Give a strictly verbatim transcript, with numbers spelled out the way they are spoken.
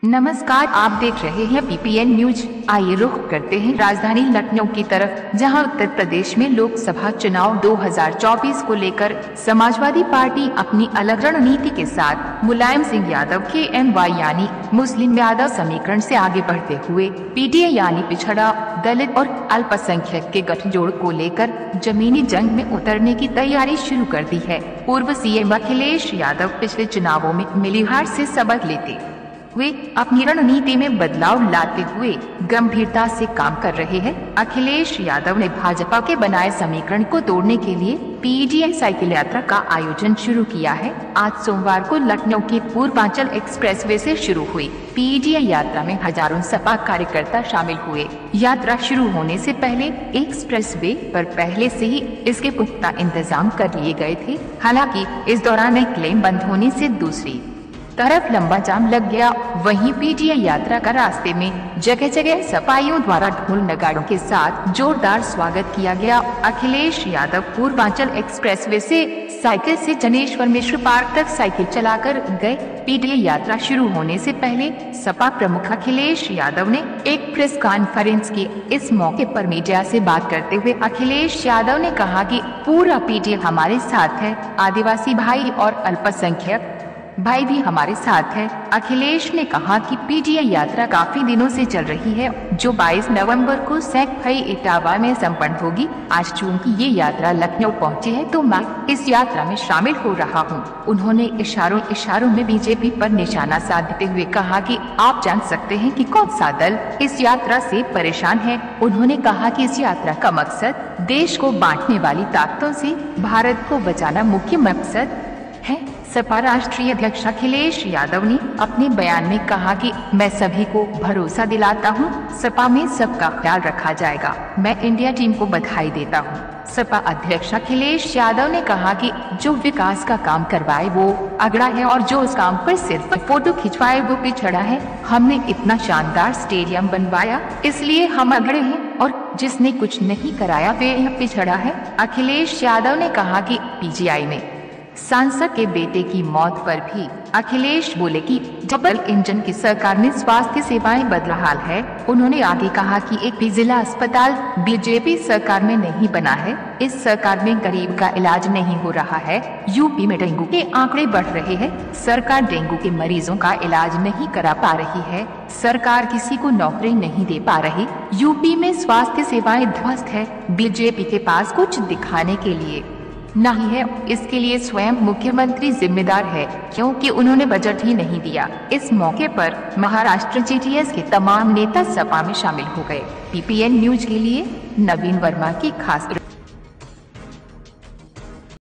नमस्कार, आप देख रहे हैं पीपीएन न्यूज। आइए रुख करते हैं राजधानी लखनऊ की तरफ, जहां उत्तर प्रदेश में लोकसभा चुनाव दो हज़ार चौबीस को लेकर समाजवादी पार्टी अपनी अलग रणनीति के साथ मुलायम सिंह यादव के एम वाई यानी मुस्लिम यादव समीकरण से आगे बढ़ते हुए पीडीए यानी पिछड़ा, दलित और अल्पसंख्यक के गठजोड़ को लेकर जमीनी जंग में उतरने की तैयारी शुरू कर दी है। पूर्व सीएम अखिलेश यादव पिछले चुनावों में मिली हार से सबक लेते वे अपनी रणनीति में बदलाव लाते हुए गंभीरता से काम कर रहे हैं। अखिलेश यादव ने भाजपा के बनाए समीकरण को तोड़ने के लिए पीडीए साइकिल यात्रा का आयोजन शुरू किया है। आज सोमवार को लखनऊ के पूर्वांचल एक्सप्रेसवे से शुरू हुई पीडीए यात्रा में हजारों सपा कार्यकर्ता शामिल हुए। यात्रा शुरू होने से पहले एक्सप्रेसवे पर पहले से ही इसके पुख्ता इंतजाम कर लिए गए थे। हालांकि इस दौरान एक लेन बंद होने से दूसरी तरफ लंबा जाम लग गया। वहीं पीडीए यात्रा का रास्ते में जगह जगह सपाइयों द्वारा ढोल नगाड़ों के साथ जोरदार स्वागत किया गया। अखिलेश यादव पूर्वांचल एक्सप्रेसवे से साइकिल से जनेश्वर मिश्र पार्क तक साइकिल चलाकर गए। पीडीए यात्रा शुरू होने से पहले सपा प्रमुख अखिलेश यादव ने एक प्रेस कॉन्फ्रेंस की। इस मौके पर मीडिया से बात करते हुए अखिलेश यादव ने कहा कि पूरा पीडीए हमारे साथ है, आदिवासी भाई और अल्पसंख्यक भाई भी हमारे साथ है। अखिलेश ने कहा कि पीडीए यात्रा काफी दिनों से चल रही है, जो बाईस नवंबर को सैकफई इटावा में संपन्न होगी। आज चूंकि ये यात्रा लखनऊ पहुंची है तो मैं इस यात्रा में शामिल हो रहा हूं। उन्होंने इशारों इशारों में बीजेपी पर निशाना साधते हुए कहा कि आप जान सकते हैं कि कौन सा दल इस यात्रा से परेशान है। उन्होंने कहा कि इस यात्रा का मकसद देश को बांटने वाली ताकतों से भारत को बचाना मुख्य मकसद है। सपा राष्ट्रीय अध्यक्ष अखिलेश यादव ने अपने बयान में कहा कि मैं सभी को भरोसा दिलाता हूं, सपा में सबका ख्याल रखा जाएगा। मैं इंडिया टीम को बधाई देता हूं। सपा अध्यक्ष अखिलेश यादव ने कहा कि जो विकास का काम करवाए वो अगड़ा है और जो उस काम पर सिर्फ फोटो खिंचवाए वो पिछड़ा है। हमने इतना शानदार स्टेडियम बनवाया इसलिए हम अगड़े हैं, और जिसने कुछ नहीं कराया वे पिछड़ा है। अखिलेश यादव ने कहा कि पीजीआई में सांसद के बेटे की मौत पर भी अखिलेश बोले कि डबल इंजन की सरकार में स्वास्थ्य सेवाएं बदहाल है। उन्होंने आगे कहा कि एक भी जिला अस्पताल बीजेपी सरकार में नहीं बना है। इस सरकार में गरीब का इलाज नहीं हो रहा है। यूपी में डेंगू के आंकड़े बढ़ रहे हैं, सरकार डेंगू के मरीजों का इलाज नहीं करा पा रही है। सरकार किसी को नौकरी नहीं दे पा रही। यूपी में स्वास्थ्य सेवाएं ध्वस्त है। बीजेपी के पास कुछ दिखाने के लिए नहीं है, इसके लिए स्वयं मुख्यमंत्री जिम्मेदार है, क्योंकि उन्होंने बजट ही नहीं दिया। इस मौके पर महाराष्ट्र जेडीएस के तमाम नेता सपा में शामिल हो गए। पीपीएन न्यूज के लिए नवीन वर्मा की खास